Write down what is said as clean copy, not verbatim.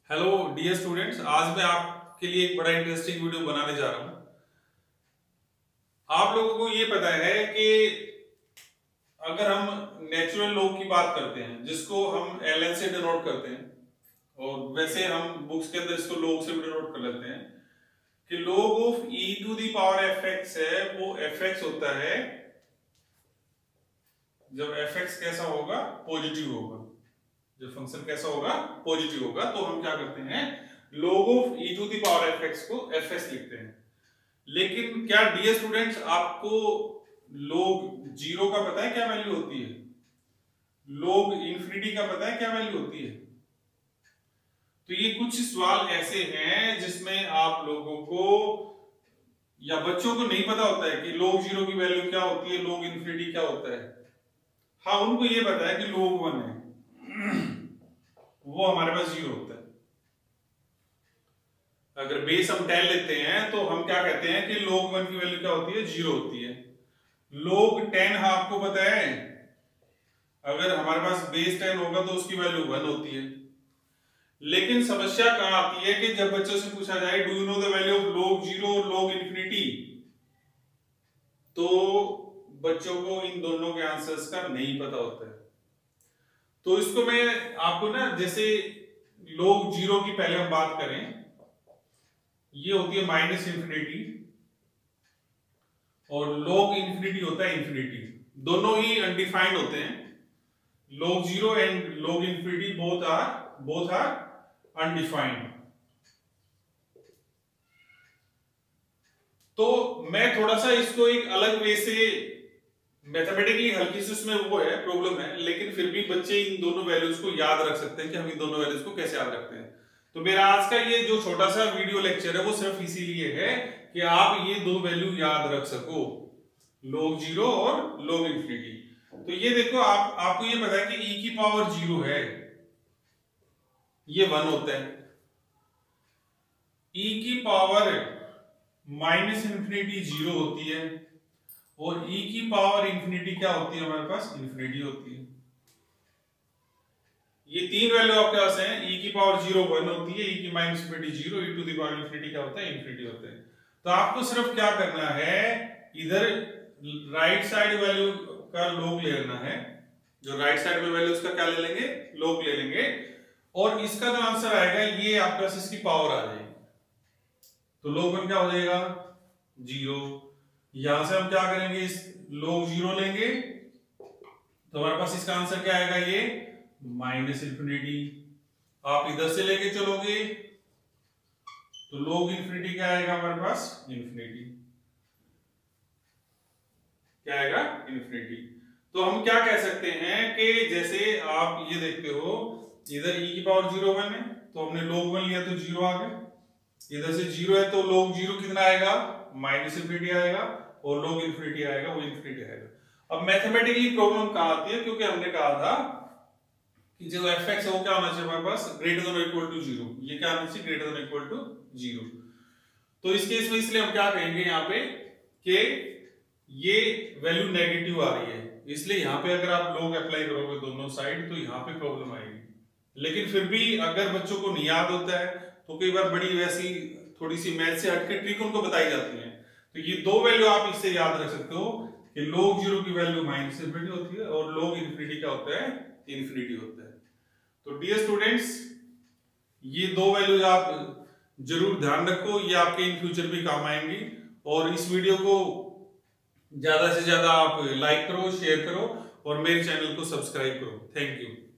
Hello dear students, आज मैं आपके लिए एक बड़ा इंटरेस्टिंग वीडियो बनाने जा रहा हूं। आप लोगों को ये पता है कि अगर हम नेचुरल लॉग की बात करते हैं जिसको हम ln से डिनोट करते हैं, और वैसे हम बुक्स के अंदर इसको लॉग से भी डिनोट कर लेते हैं कि log of e to the power fx है, वो fx होता है जब fx कैसा होगा, पॉजिटिव होगा। जब फंक्शन कैसा होगा, पॉजिटिव होगा, तो हम क्या करते हैं, log of e to the power fx को fs लिखते हैं। लेकिन क्या डियर स्टूडेंट्स आपको log 0 का पता है क्या वैल्यू होती है? log इंफिनिटी का पता है क्या वैल्यू होती है? तो ये कुछ सवाल ऐसे हैं जिसमें आप लोगों को या बच्चों को नहीं पता होता है कि log 0 की वैल्यू क्या होती है, log इंफिनिटी क्या होता है। हाँ, उनको ये पता है कि log 1 है, वो हमारे पास 0 होता है। अगर बेस हम 10 लेते हैं तो हम क्या कहते हैं कि log 1 की वैल्यू क्या होती है, 0 होती है। log 10 आपको पता है, अगर हमारे पास बेस 10 होगा तो उसकी वैल्यू 1 होती है। लेकिन समस्या कहां आती है कि जब बच्चों से पूछा जाए do you know the value of log 0 और log इंफिनिटी, तो बच्चों को इन दोनों के आंसर्स का नहीं पता होता है। तो इसको मैं आपको ना, जैसे log 0 की पहले हम बात करें, ये होती है माइनस इंफिनिटी और log इंफिनिटी होता है इंफिनिटी। दोनों ही अनडिफाइंड होते हैं। log 0 and log infinity both are undefined. तो मैं थोड़ा सा इसको एक अलग वे से मैथमेटिकली हल्की सी उसमें वो है, प्रॉब्लम है, लेकिन फिर भी बच्चे इन दोनों वैल्यूज को याद रख सकते हैं कि हम इन दोनों वैल्यूज को कैसे याद रखते हैं। तो मेरा आज का ये जो छोटा सा वीडियो लेक्चर है वो सिर्फ इसीलिए है कि आप ये दो वैल्यू याद रख सको, log 0 और log इंफिनिटी। तो ये देखो, आपको ये पता है कि e की पावर 0 है, ये 1 होता है। e की पावर माइनस इंफिनिटी 0 होती है, और e की पावर इंफिनिटी क्या होती है हमारे पास, इंफिनिटी होती है। ये तीन वैल्यू आपके पास हैं, e की पावर 0 1 होती है, e की minus infinity 0, e to the power infinity क्या होता है, इंफिनिटी होता है। तो आपको सिर्फ क्या करना है, इधर राइट साइड वैल्यू का log ले लेना है, जो राइट साइड में वैल्यू उसका क्या ले लेंगे, log ले लेंगे, और इसका जो आंसर आएगा ये आपके पास इसकी पावर आ जाएगी। तो log 1 क्या हो जाएगा, 0। यहां से हम क्या करेंगे, इस log 0 लेंगे, तो हमारे पास इसका आंसर क्या आएगा, ये माइनस इंफिनिटी। आप इधर से लेके चलोगे तो log इंफिनिटी क्या आएगा हमारे पास, इंफिनिटी। क्या आएगा, इंफिनिटी। तो हम क्या कह सकते हैं कि जैसे आप ये देखते हो, इधर e की पावर 0 1 है, तो हमने log 1 लिया तो 0 आ गया। इधर से 0 है तो log 0 कितना आएगा, माइनस इंफिनिटी आएगा, और log इंफिनिटी आएगा, वो इंफिनिटी आएगा। अब मैथमेटिकली प्रॉब्लम कहां आती है, क्योंकि हमने कहा था कि जो fx है वो क्या होना चाहिए हमारे पास, ग्रेटर देन और इक्वल टू 0। ये क्या होना चाहिए, ग्रेटर देन इक्वल टू 0। तो इस केस में इसलिए हम क्या कहेंगे यहाँ पे कि ये वैल्यू नेगेटिव आ रही है, इसलिए यहाँ पे अगर आप log अप्लाई करोगे दोनों साइड तो यहाँ पे प्रॉब्लम आएगी। लेकिन फिर भी अगर बच्चों को नहीं याद होता है तो कई बार बड़ी वैसी थोड़ी सी मैथ से हटके ट्रिक उनको बताई जाती है। तो ये दो वैल्यू आप इससे याद रख सकते हो कि log 0 की वैल्यू माइनस इंफिनिटी होती है और log इंफिनिटी क्या होता है, इंफिनिटी होता है। तो डियर स्टूडेंट्स, ये दो वैल्यूज आप जरूर ध्यान रखो, ये आपके इन फ्यूचर भी काम आएंगी। और इस वीडियो को ज्यादा से ज्यादा आप लाइक करो, शेयर करो, और मेरे चैनल को सब्सक्राइब करो। Thank you.